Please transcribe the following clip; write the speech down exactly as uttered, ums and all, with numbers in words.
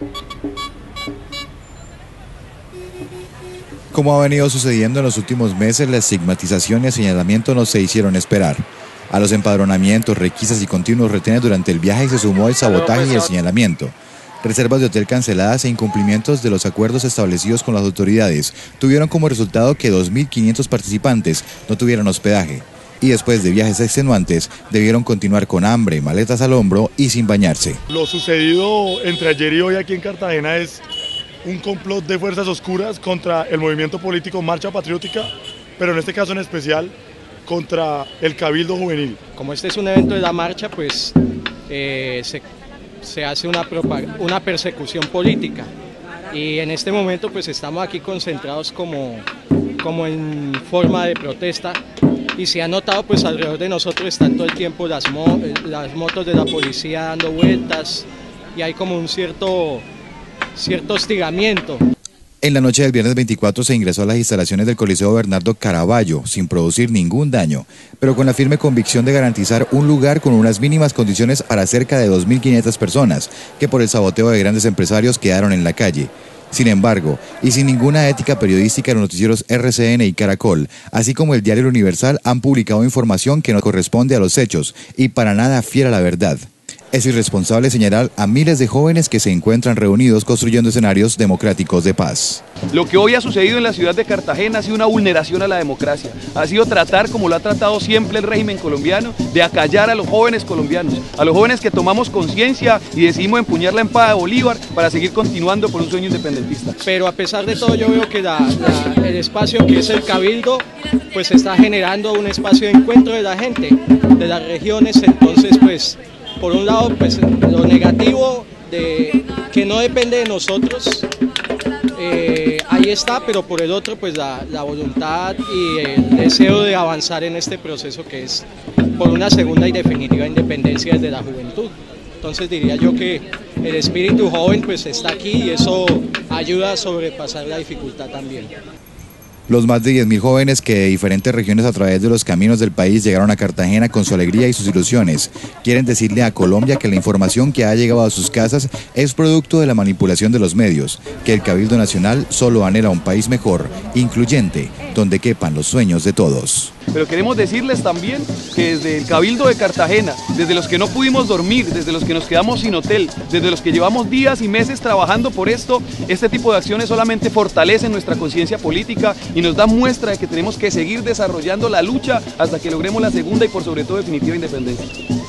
Como ha venido sucediendo en los últimos meses, la estigmatización y el señalamiento no se hicieron esperar. A los empadronamientos, requisas y continuos retenes durante el viaje se sumó el sabotaje y el señalamiento. Reservas de hotel canceladas e incumplimientos de los acuerdos establecidos con las autoridades tuvieron como resultado que dos mil quinientos participantes no tuvieran hospedaje y después de viajes extenuantes debieron continuar con hambre, maletas al hombro y sin bañarse. Lo sucedido entre ayer y hoy aquí en Cartagena es un complot de fuerzas oscuras contra el movimiento político Marcha Patriótica, pero en este caso en especial contra el Cabildo Juvenil. Como este es un evento de la marcha, pues eh, se, se hace una, una persecución política y en este momento pues estamos aquí concentrados como, como en forma de protesta y se ha notado pues alrededor de nosotros están todo el tiempo las, mo las motos de la policía dando vueltas y hay como un cierto, cierto hostigamiento. En la noche del viernes veinticuatro se ingresó a las instalaciones del Coliseo Bernardo Caraballo sin producir ningún daño, pero con la firme convicción de garantizar un lugar con unas mínimas condiciones para cerca de dos mil quinientas personas que por el saboteo de grandes empresarios quedaron en la calle. Sin embargo, y sin ninguna ética periodística, los noticieros R C N y Caracol, así como el diario El Universal, han publicado información que no corresponde a los hechos y para nada fiel a la verdad. Es irresponsable señalar a miles de jóvenes que se encuentran reunidos construyendo escenarios democráticos de paz. Lo que hoy ha sucedido en la ciudad de Cartagena ha sido una vulneración a la democracia, ha sido tratar, como lo ha tratado siempre el régimen colombiano, de acallar a los jóvenes colombianos, a los jóvenes que tomamos conciencia y decidimos empuñar la espada de Bolívar para seguir continuando por un sueño independentista. Pero a pesar de todo yo veo que la, la, el espacio que es el Cabildo pues está generando un espacio de encuentro de la gente, de las regiones, entonces pues por un lado, pues lo negativo de que no depende de nosotros, eh, ahí está, pero por el otro, pues la, la voluntad y el deseo de avanzar en este proceso que es por una segunda y definitiva independencia desde la juventud. Entonces diría yo que el espíritu joven pues está aquí y eso ayuda a sobrepasar la dificultad también. Los más de diez mil jóvenes que de diferentes regiones a través de los caminos del país llegaron a Cartagena con su alegría y sus ilusiones, quieren decirle a Colombia que la información que ha llegado a sus casas es producto de la manipulación de los medios, que el Cabildo Nacional solo anhela un país mejor, incluyente, donde quepan los sueños de todos. Pero queremos decirles también que desde el Cabildo de Cartagena, desde los que no pudimos dormir, desde los que nos quedamos sin hotel, desde los que llevamos días y meses trabajando por esto, este tipo de acciones solamente fortalecen nuestra conciencia política y nos dan muestra de que tenemos que seguir desarrollando la lucha hasta que logremos la segunda y por sobre todo definitiva independencia.